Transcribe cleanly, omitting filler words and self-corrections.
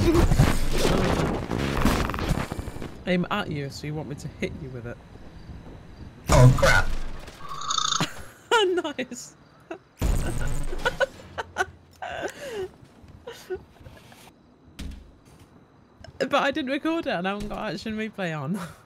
Aim at you, so you want me to hit you with it. Oh crap. Nice. But I didn't record it and I haven't got action replay on.